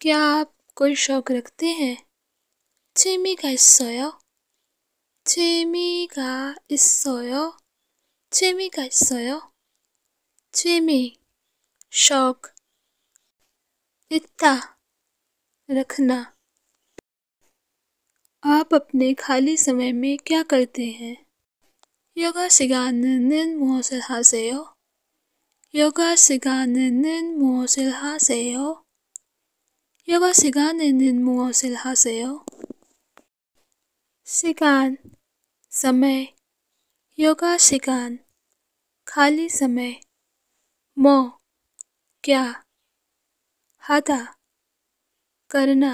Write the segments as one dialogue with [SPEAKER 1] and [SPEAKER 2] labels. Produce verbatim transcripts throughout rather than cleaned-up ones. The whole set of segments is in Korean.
[SPEAKER 1] क्या आप कोई शौक रखते हैं? 취미가 있어요? 취미가 있어요? 취미가 있어요? 취미, शौक, 있다, रखना। आप अपने खाली समय में क्या करते हैं? 여가 시간에는 무엇을 하세요? 여가 시간에는 무엇을 하세요? 여가 시간에는 무엇을 하세요? 시간, समय, योगा 시간, खाली समय, 뭐, क्या, 하다, करना।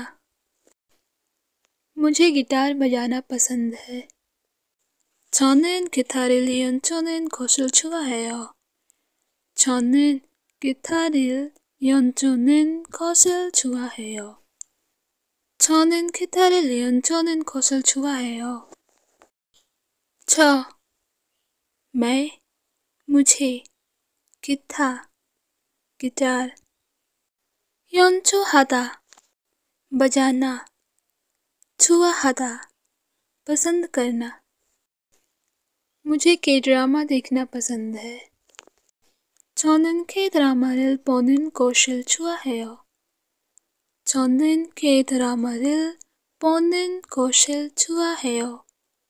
[SPEAKER 1] मुझे गिटार बजाना पसंद है। 저는 기타를 연주하는 것을 좋아해요. 저는 기타를 연주하는 것을 좋아해요. 저는 기타를 연주하는 것을 좋아해요. 저, मैं, मुझे, 기타, गिटार, 연주하다, बजाना, 좋아하다, पसंद करना। मुझे के ड्रामा देखना पसंद है। 저는 K 드라마를 보는 것을 좋아해요. 저는 K 드라마를 보는 것을 좋아해요.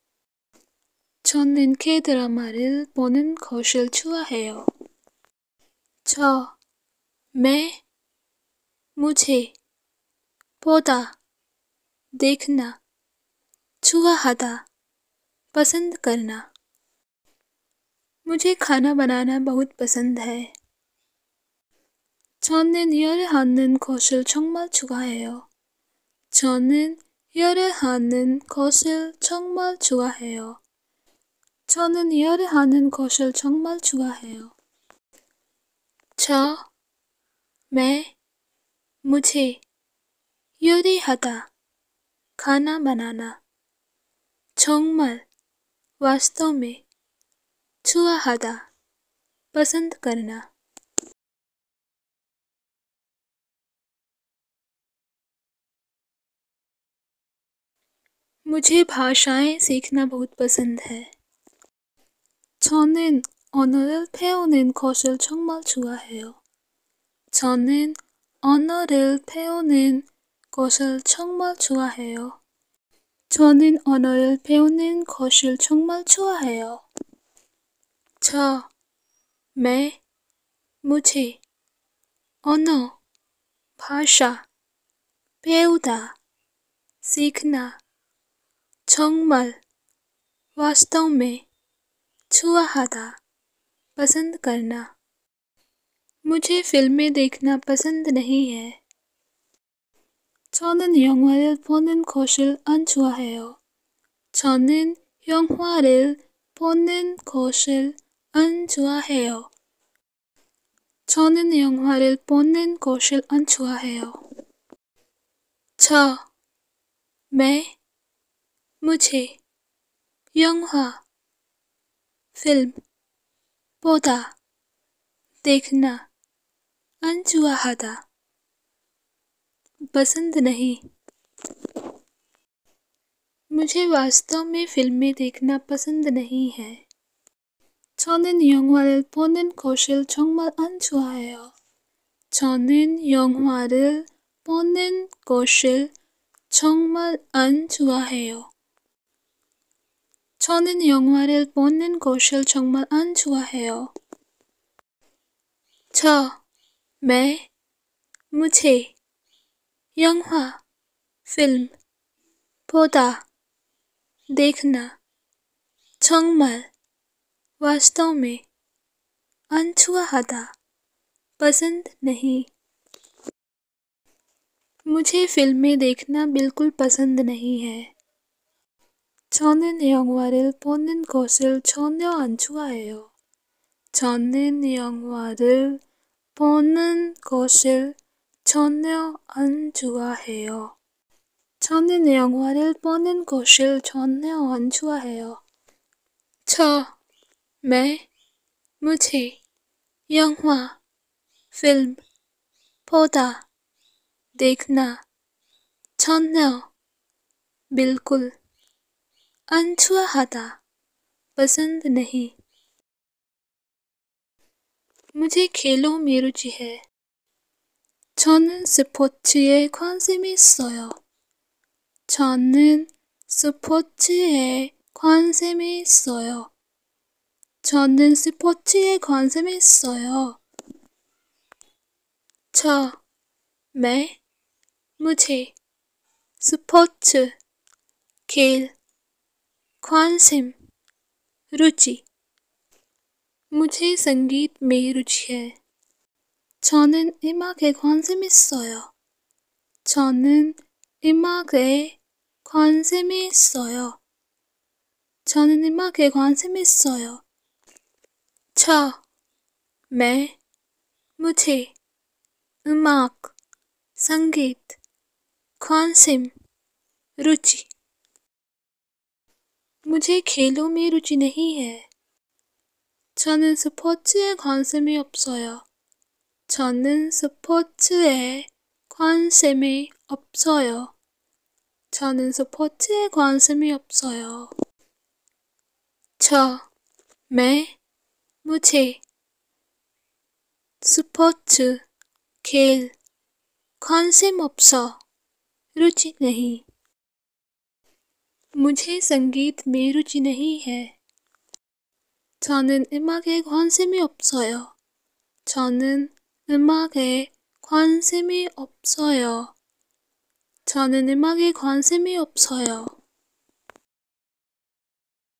[SPEAKER 1] 저는 K 드라마를 보는 것을 좋아해요. 저, मैं, मुझे, 보다, देखना, 좋아하다, पसंद करना। मुझे खाना बनाना बहुत पसंद है। 저는 요리하는 것을 정말 좋아해요. 저는 요리하는 것을 정말 좋아해요. 저는 요리하는 것을 정말 좋아해요. 저, मैं, मुझे, 요리하다, खाना बनाना, 정말, वास्तव में, 좋아하다, पसंद करना। मुझे भाषाएं सीखना बहुत पसंद है। 저는 언어를 배우는 것을 정말 좋아해요. 저는 언어를 배우는 것을 정말 좋아해요. 저는 언어를 배우는 것을 정말 좋아해요. 저, मैं, मुझे, 언어, भाषा, 배우다, सीखना, 정말, वास्तव में, 좋아하다, पसंद करना। मुझे फिल्में देखना पसंद नहीं है। 저는 영화를 보는 것을 안 좋아해요. 저는 영화를 보는 것을 안 좋아해요. 저는 영화를 보는 것을 안 좋아해요. 저, मैं, मुझे, 영화, फिल्म, 보다, देखना, 안 좋아하다, पसंद नहीं। मुझे वास्तव में फिल्में देखना पसंद नहीं है। 저는 영화를 보는 것을 정말 안 좋아해요. 저는 영화를 보는 것을 정말 안 좋아해요. 저는 영화를 보는 것을 정말 안 좋아해요. 저, मैं, मुझे, 영화, फिल्म, 보다, देखना, 정말, वास्तव में, 안 좋아하다, पसंद नहीं। मुझे फिल्में देखना बिल्कुल पसंद नहीं है। 저는 영화를 보는 것을 전혀 안 좋아해요. 저는 영화를 보는 것을 전혀 안 좋아해요. 저는 영화를 보는 것을 전혀 안 좋아해요. 저, मैं, मुझे, 영화, फिल्म, 보다, देखना, 전혀, बिल्कुल, 안 좋아하다, पसंद नहीं। मुझे खेलों में रुचि है। 저는 스포츠에 관심이 있어요. 저는 스포츠에 관심이 있어요. 저는 스포츠에 관심이 있어요. 저, मैं, मुझे, 스포츠, खेल, 관심, रुचि। मुझे संगीत में रुचि है। 저는 음악에 관심 있어요. 저는 음악에 관심이 있어요. 저는 음악에 관심 있어요. 저, मैं, मुझे, 음악, संगीत, 관심, रुचि। मुझे खेलों में रुचि नहीं है। 저는 스포츠에 관심이 없어요. 저는 스포츠에 관심이 없어요. 저는 스포츠에 관심이 없어요. 저, मैं, मुझे, 스포츠, खेल, 관심 없어, रुचि नहीं। मुझे संगीत में रुचि नहीं है। 저는 음악에 관심이 없어요. 저는 음악에 관심이 없어요. 저는 음악에 관심이 없어요.